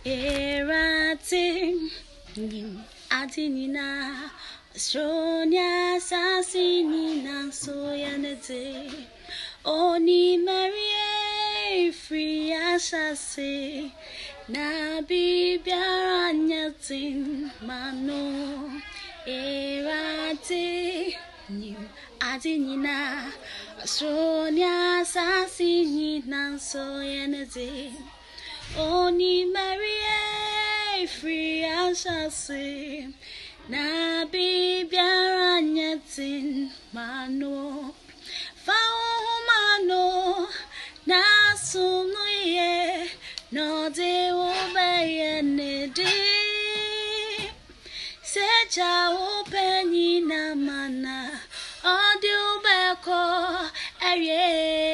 Erate Atinina Astronia Sassinina Soyanete Oni Marie Free Ashase Nabi Biaranyatin Mano Erate Atinina Astronia Sassinina Soyanete Oni Marie free as I say, na be biaranyatin mano, mano, na sumye, no de obey ne de, seja openi na mana, audio beko, aye.